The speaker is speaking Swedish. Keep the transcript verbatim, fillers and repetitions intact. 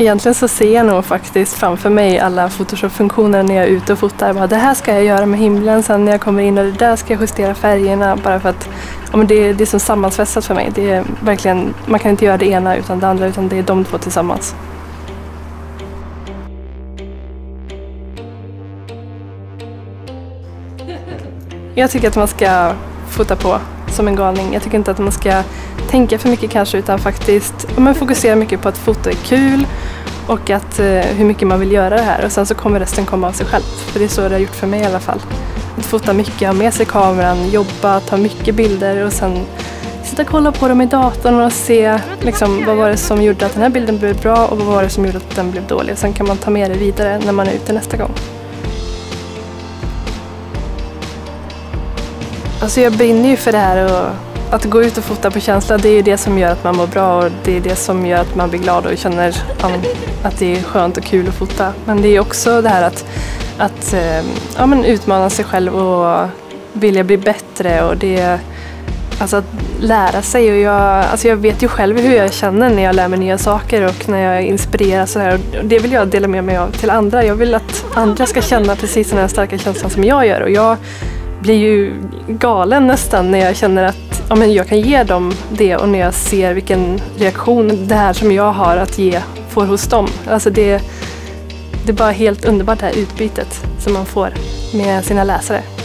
Egentligen så ser jag nog faktiskt framför mig alla Photoshop-funktioner när jag är ute och fotar. Bara, det här ska jag göra med himlen sen när jag kommer in och det där ska jag justera färgerna. Bara för att ja, men det, det är som sammansvetsat för mig. Det är verkligen, man kan inte göra det ena utan det andra utan det är de två tillsammans. Jag tycker att man ska fota på som en galning. Jag tycker inte att man ska tänka för mycket kanske utan faktiskt man fokuserar mycket på att foto är kul och att, eh, hur mycket man vill göra det här. Och sen så kommer resten komma av sig själv. För det är så det har gjort för mig i alla fall. Att fota mycket, ha med sig kameran, jobba, ta mycket bilder och sen sitta och kolla på dem i datorn och se liksom, vad var det som gjorde att den här bilden blev bra och vad var det som gjorde att den blev dålig. Och sen kan man ta med det vidare när man är ute nästa gång. Alltså jag brinner ju för det här och att gå ut och fota på känsla, det är ju det som gör att man mår bra och det är det som gör att man blir glad och känner ja, att det är skönt och kul att fota. Men det är också det här att, att ja, men utmana sig själv och vilja bli bättre och det alltså att lära sig. Och jag, alltså jag vet ju själv hur jag känner när jag lär mig nya saker och när jag inspireras så här. Och det vill jag dela med mig av till andra. Jag vill att andra ska känna precis den här starka känslan som jag gör och jag blir ju galen nästan när jag känner att ja, men jag kan ge dem det och när jag ser vilken reaktion det här som jag har att ge får hos dem. Alltså det, det är bara helt underbart det här utbytet som man får med sina läsare.